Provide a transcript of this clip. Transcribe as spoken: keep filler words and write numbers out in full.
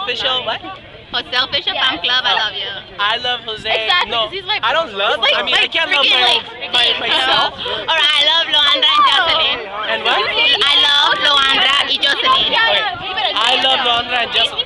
official what? Jose official fan club, I love you. I love Jose. Exactly, No, he's my I don't love. like, I mean, like, I can't love my, like, my myself. Alright, I love Loandra and Josselin. And what? I love Loandra and Josselin. I love Loandra and Jocelyn.